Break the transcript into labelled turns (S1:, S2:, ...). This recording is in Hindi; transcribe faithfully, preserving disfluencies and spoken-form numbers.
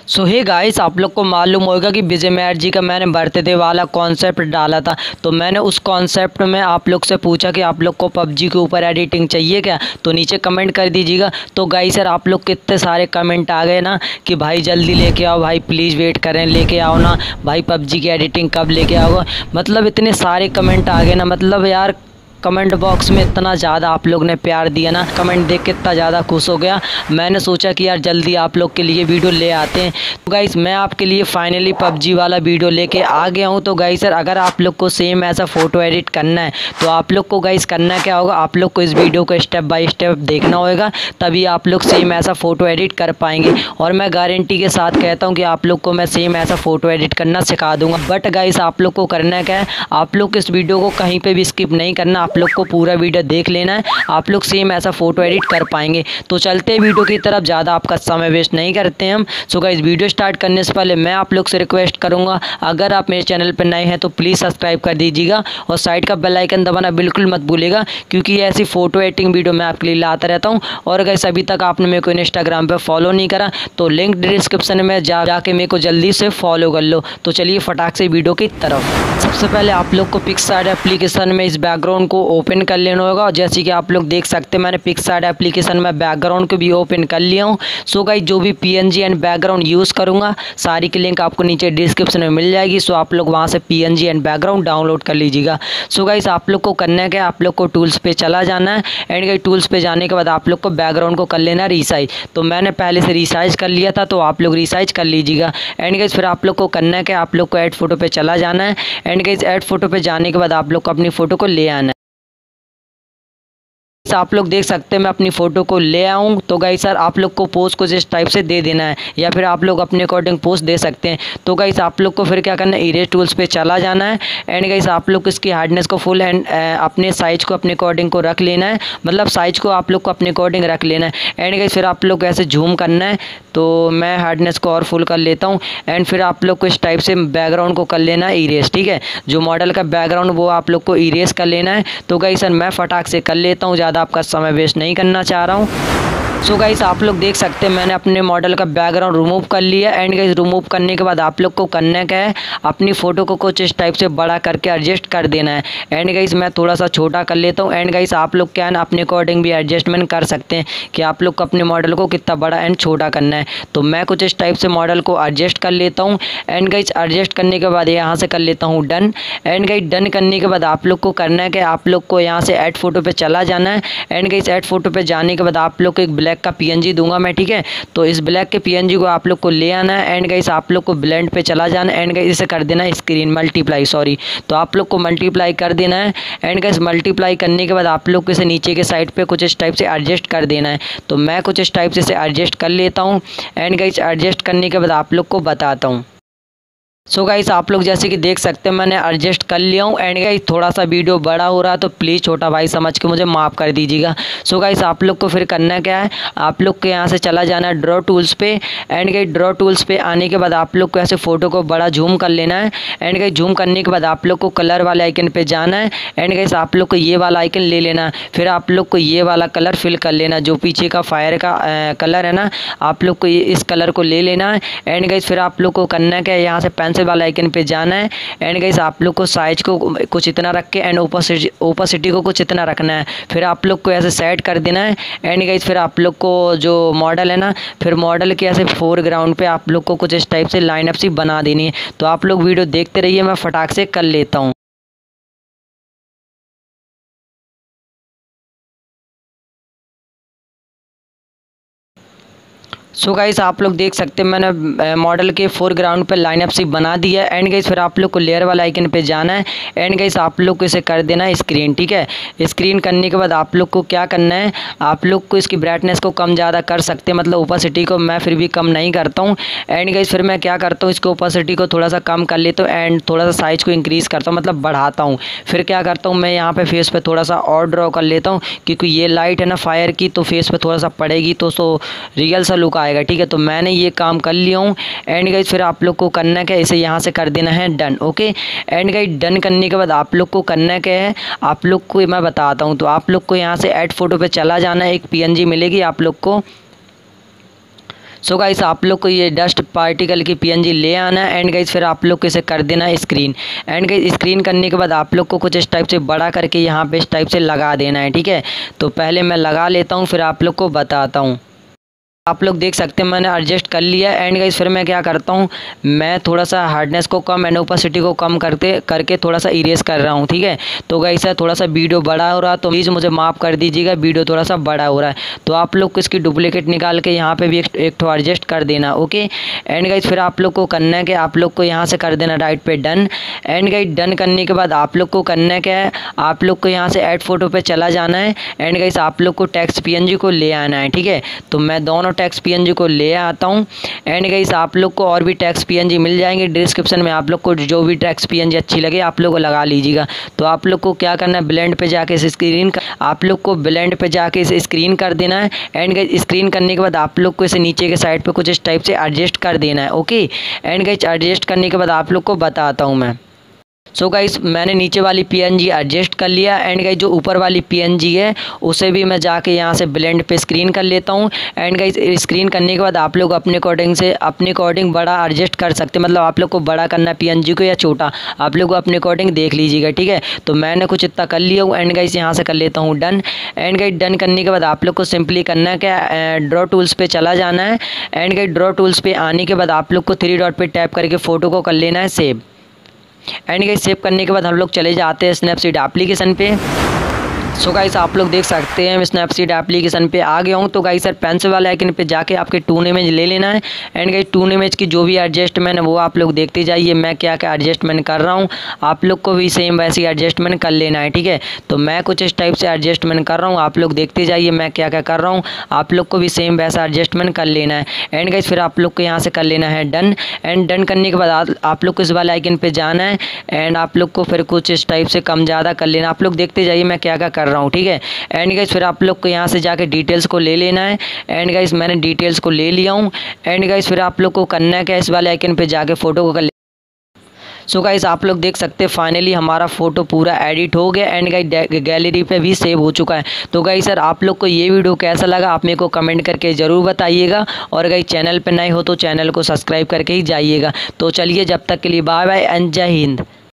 S1: सो हे गाइस, आप लोग को मालूम होगा कि विजय मैर जी का मैंने बर्थडे वाला कॉन्सेप्ट डाला था। तो मैंने उस कॉन्सेप्ट में आप लोग से पूछा कि आप लोग को पबजी के ऊपर एडिटिंग चाहिए क्या, तो नीचे कमेंट कर दीजिएगा। तो गाइस यार, आप लोग कितने सारे कमेंट आ गए ना कि भाई जल्दी लेके आओ, भाई प्लीज़ वेट करें, लेके आओ ना भाई, पबजी की एडिटिंग कब लेके आओगे। मतलब इतने सारे कमेंट आ गए ना, मतलब यार कमेंट बॉक्स में इतना ज़्यादा आप लोग ने प्यार दिया ना, कमेंट देख के इतना ज़्यादा खुश हो गया। मैंने सोचा कि यार जल्दी आप लोग के लिए वीडियो ले आते हैं। तो गाइस मैं आपके लिए फाइनली पबजी वाला वीडियो लेके आ गया हूँ। तो गाइस सर, अगर आप लोग को सेम ऐसा फ़ोटो एडिट करना है तो आप लोग को गाइस करना क्या होगा, आप लोग को इस वीडियो को स्टेप बाय स्टेप देखना होगा, तभी आप लोग सेम ऐसा फ़ोटो एडिट कर पाएंगे। और मैं गारंटी के साथ कहता हूँ कि आप लोग को मैं सेम ऐसा फ़ोटो एडिट करना सिखा दूँगा। बट गाइस आप लोग को करना क्या है, आप लोग इस वीडियो को कहीं पर भी स्किप नहीं करना, आप लोग को पूरा वीडियो देख लेना है, आप लोग सेम ऐसा फ़ोटो एडिट कर पाएंगे। तो चलते हैं वीडियो की तरफ, ज़्यादा आपका समय वेस्ट नहीं करते हैं हम। सो गाइस वीडियो स्टार्ट करने से पहले मैं आप लोग से रिक्वेस्ट करूंगा, अगर आप मेरे चैनल पर नए हैं तो प्लीज़ सब्सक्राइब कर दीजिएगा और साइड का बेल आइकन दबाना बिल्कुल मत भूलिएगा, क्योंकि ऐसी फ़ोटो एडिटिंग वीडियो मैं आपके लिए लाता रहता हूँ। और अगर अभी तक आपने मेरे को इंस्टाग्राम पर फॉलो नहीं करा तो लिंक डिस्क्रिप्शन में जा जाके मेरे को जल्दी से फॉलो कर लो। तो चलिए फटाक से वीडियो की तरफ। सबसे पहले आप लोग को पिक्सआर्ट एप्लीकेशन में इस बैकग्राउंड को ओपन कर लेना होगा। जैसे कि आप लोग देख सकते हैं, मैंने पिक्सआर्ट एप्लीकेशन में बैकग्राउंड को भी ओपन कर लिया हूँ। सो गाइस जो भी पीएनजी एंड बैकग्राउंड यूज़ करूँगा सारी की लिंक आपको नीचे डिस्क्रिप्शन में मिल जाएगी। सो आप लोग वहाँ से पीएनजी एंड बैकग्राउंड डाउनलोड कर लीजिएगा। सो गाइस आप लोग को करना है क्या, आप लोग को टूल्स पे चला जाना है एंड गाइस टूल्स पे जाने के बाद आप लोग को बैकग्राउंड को कर लेना है रीसाइज। तो मैंने पहले से रीसाइज कर लिया था, तो आप लोग रीसाइज कर लीजिएगा। एंड गाइस फिर आप लोग को करना है क्या, आप लोग को ऐड फोटो पे चला जाना है एंड गाइस ऐड फोटो पे जाने के बाद आप लोग को अपनी फ़ोटो को ले आना है। आप लोग देख सकते हैं मैं अपनी फ़ोटो को ले आऊँ। तो गाइस सर आप लोग को पोज कुछ इस टाइप से दे देना है, या फिर आप लोग अपने अकॉर्डिंग पोज दे सकते हैं। तो गाइस आप लोग को फिर क्या करना है, इरेज टूल्स पे चला जाना है एंड गाइस आप लोग इसकी हार्डनेस को फुल एंड अपने साइज को अपने अकॉर्डिंग को रख लेना है, मतलब साइज को आप लोग को अपने अकॉर्डिंग रख लेना है। एंड गाइस फिर आप लोग को ऐसे झूम करना है, तो मैं हार्डनेस को और फुल कर लेता हूँ। एंड फिर आप लोग को इस टाइप से बैकग्राउंड को कर लेना है इरेज, ठीक है। जो मॉडल का बैकग्राउंड वो आप लोग को इरेज कर लेना है। तो गाइस सर मैं फटाक से कर लेता हूँ, ज़्यादा आपका समय वेस्ट नहीं करना चाह रहा हूँ। सो so गाइस आप लोग देख सकते हैं मैंने अपने मॉडल का बैकग्राउंड रिमूव कर लिया। एंड गाइस रिमूव करने के बाद आप लोग को करना क्या है, अपनी फ़ोटो को कुछ इस टाइप से बड़ा करके एडजस्ट कर देना है। एंड गाइस मैं थोड़ा सा छोटा कर लेता हूँ। एंड गाइस आप लोग क्या है ना, अपने अकॉर्डिंग भी एडजस्टमेंट कर सकते हैं कि आप लोग को अपने मॉडल को कितना बड़ा एंड छोटा करना है। तो मैं कुछ इस टाइप से मॉडल को एडजस्ट कर लेता हूँ। एंड गाइस एडजस्ट करने के बाद यहाँ से कर लेता हूँ डन। एंड गाइस डन करने के बाद आप लोग को करना है कि आप लोग को यहाँ से ऐड फोटो पर चला जाना है। एंड गाइस ऐड फोटो पर जाने के बाद आप लोग को एक ब्लैक का पी एन जी दूँगा मैं, ठीक है। तो इस ब्लैक के पीएनजी को आप लोग को ले आना है एंड गाइस आप लोग को ब्लेंड पे चला जाना है। एंड गाइस इसे कर देना है स्क्रीन मल्टीप्लाई, सॉरी, तो आप लोग को मल्टीप्लाई कर देना है। एंड गाइस मल्टीप्लाई करने के बाद आप लोग को इसे नीचे के साइड पे कुछ इस टाइप से एडजस्ट कर देना है। तो मैं कुछ इस टाइप से इसे एडजस्ट कर लेता हूँ। एंड गाइस एडजस्ट करने के बाद आप लोग को बताता हूँ। सो गाइस आप लोग जैसे कि देख सकते हैं मैंने एडजस्ट कर लिया हूँ। एंड गाइस थोड़ा सा वीडियो बड़ा हो रहा है तो प्लीज़ छोटा भाई समझ के मुझे माफ़ कर दीजिएगा। सो गाइस आप लोग को फिर करना क्या है, आप लोग के यहाँ से चला जाना है ड्रॉ टूल्स पे। एंड गाइस ड्रॉ टूल्स पे आने के बाद आप लोग को ऐसे फ़ोटो को बड़ा जूम कर लेना है। एंड गाइस जूम करने के बाद आप लोग को कलर वाले आइकन पर जाना है। एंड गाइस आप लोग को ये वाला आइकन ले लेना है, फिर आप लोग को ये वाला कलर फिल कर लेना, जो पीछे का फायर का आ, कलर है ना, आप लोग को ये इस कलर को ले लेना है। एंड गाइस फिर आप लोग को करना क्या है, यहाँ से पेंसिल वाला आइकन पे जाना है। एंड गाइस आप लोग को साइज को कुछ इतना रख के एंड ओपेसिटी ओपेसिटी को कुछ इतना रखना है, फिर आप लोग को ऐसे सेट कर देना है। एंड गाइस फिर आप लोग को जो मॉडल है ना, फिर मॉडल के ऐसे फोरग्राउंड पे आप लोग को कुछ इस टाइप से लाइनअप सी बना देनी है। तो आप लोग वीडियो देखते रहिए, मैं फटाक से कर लेता हूँ। सो गाइस आप लोग देख सकते हैं मैंने मॉडल के फोरग्राउंड पे लाइनअप सी बना दिया है। एंड गाइस फिर आप लोग को लेयर वाला आइकन पे जाना है। एंड गाइस आप लोग को इसे कर देना है स्क्रीन, ठीक है। स्क्रीन करने के बाद आप लोग को क्या करना है, आप लोग को इसकी ब्राइटनेस को कम ज़्यादा कर सकते हैं, मतलब ओपेसिटी को मैं फिर भी कम नहीं करता हूँ। एंड गाइस फिर मैं क्या करता हूँ, इसको ओपेसिटी को थोड़ा सा कम कर लेता हूँ एंड थोड़ा सा साइज़ को इंक्रीज़ करता हूँ, मतलब बढ़ाता हूँ। फिर क्या करता हूँ, मैं यहाँ पर फेस पर थोड़ा सा और ड्रॉ कर लेता हूँ, क्योंकि ये लाइट है ना फायर की, तो फेस पर थोड़ा सा पड़ेगी तो सो रियल सा लुक आएगा, ठीक है। तो मैंने ये काम कर लिया हूँ। एंड गाइस फिर आप लोग को करना क्या है, इसे यहाँ से कर देना है done, okay. And guys done करने के बाद आप लोग को करना क्या है, आप लोग को मैं बताता हूँ। तो आप लोग को यहाँ से ऐड फोटो पे चला जाना है, एक पीएनजी मिलेगी आप लोग को। सो गाइस आप लोग को ये डस्ट पार्टिकल की पीएनजी ले आना है एंड गाइस फिर आप लोग को इसे कर देना है स्क्रीन। एंड गाइस स्क्रीन करने के बाद आप लोग को कुछ इस टाइप से बड़ा करके यहाँ पे इस टाइप से लगा देना है, ठीक है। तो पहले मैं लगा लेता हूँ फिर आप लोग को बताता हूँ। आप लोग देख सकते हैं मैंने एडजस्ट कर लिया एंड गाइस फिर मैं क्या करता हूँ, मैं थोड़ा सा हार्डनेस को कम एंड ओपेसिटी को कम करते करके थोड़ा सा इरेज कर रहा हूँ, ठीक है। तो गाइस थोड़ा सा वीडियो बड़ा हो रहा है तो प्लीज़ मुझे माफ़ कर दीजिएगा, वीडियो थोड़ा सा बड़ा हो रहा है। तो आप लोग को इसकी डुप्लीकेट निकाल के यहाँ पर भी एक एक ठो एडजस्ट कर देना, ओके। एंड गाइस फिर आप लोग को करना है कि आप लोग को यहाँ से कर देना राइट पे डन। एंड गाइस डन करने के बाद आप लोग को करना है क्या है, आप लोग को यहाँ से ऐड फोटो पे चला जाना है एंड गाइस आप लोग को टेक्स्ट पीएनजी को ले आना है, ठीक है। तो मैं दोनों टेक्स्ट पीएनजी को ले आता हूँ एंड गाइस आप लोग को और भी टेक्स्ट पीएनजी मिल जाएंगे डिस्क्रिप्शन में, आप लोग को जो भी टेक्स्ट पीएनजी अच्छी लगे आप लोग को लगा लीजिएगा। तो आप लोग को क्या करना है, ब्लेंड पे जाके इस स्क्रीन आप लोग को ब्लेंड पे जाके इसे स्क्रीन कर देना है एंड गाइस स्क्रीन करने के बाद आप लोग को इसे नीचे के साइड पे कुछ इस टाइप से एडजस्ट कर देना है, ओके। एंड गाइस एडजस्ट करने के बाद आप लोग को बताता हूँ मैं। सो so गाइस मैंने नीचे वाली पीएनजी एडजस्ट कर लिया एंड गाइस जो ऊपर वाली पीएनजी है उसे भी मैं जाके यहाँ से ब्लेंड पे स्क्रीन कर लेता हूँ। एंड गाइस स्क्रीन करने के बाद आप लोग अपने अकॉर्डिंग से अपने अकॉर्डिंग बड़ा एडजस्ट कर सकते हैं, मतलब आप लोग को बड़ा करना है पीएनजी को या छोटा आप लोग अपने अकॉर्डिंग देख लीजिएगा, ठीक है। तो मैंने कुछ इतना कर लिया हूँ एंड गाइस यहाँ से कर लेता हूँ डन। एंड गाइस डन करने के बाद आप लोग को सिंपली करना है क्या, ड्रॉ टूल्स पर चला जाना है एंड गाइस ड्रॉ टूल्स पर आने के बाद आप लोग को थ्री डॉट पर टैप करके फ़ोटो को कर लेना है सेव। एंड गाइस सेव करने के बाद हम लोग चले जाते हैं स्नैपसीड एप्लीकेशन पे। सो गाइस आप लोग देख सकते हैं मैं स्नैपसीड एप्लीकेशन पे आ गया हूँ। तो गाइस सर पेंसिल वाले आइकन पे जाके आपके टून इमेज ले लेना है एंड गाइस टून इमेज की जो भी एडजस्टमेंट है वो आप लोग देखते जाइए, मैं क्या क्या एडजस्टमेंट कर रहा हूँ, आप लोग को भी सेम वैसी एडजस्टमेंट कर लेना है, ठीक है। तो मैं कुछ इस टाइप से एडजस्टमेंट कर रहा हूँ, आप लोग देखते जाइए मैं क्या क्या कर रहा हूँ, आप लोग को भी सेम वैसा एडजस्टमेंट कर लेना है। एंड गाइस फिर आप लोग को यहाँ से कर लेना है डन। एंड डन करने के बाद आप लोग को इस वाले आइकन पे जाना है एंड आप लोग को फिर कुछ इस टाइप से कम ज़्यादा कर लेना, आप लोग देखते जाइए मैं क्या क्या कर रहा हूँ, ठीक है। एंड गाइस फिर आप लोग को यहाँ से जाके डिटेल्स को ले लेना है एंड गाइस मैंने डिटेल्स को ले लिया हूँ। एंड गाइस फिर आप लोग को करना है क्या, इस वाले आइकन पे जाके फ़ोटो को कर ले। सो गाइस आप लोग देख सकते हैं फाइनली हमारा फ़ोटो पूरा एडिट हो गया एंड गाइस गैलरी पे भी सेव हो चुका है। तो गाइस सर आप लोग को ये वीडियो कैसा लगा आप मेरे को कमेंट करके ज़रूर बताइएगा और गाइस चैनल पे नए हो तो चैनल को सब्सक्राइब करके ही जाइएगा। तो चलिए जब तक के लिए बाय बाय एंड जय हिंद।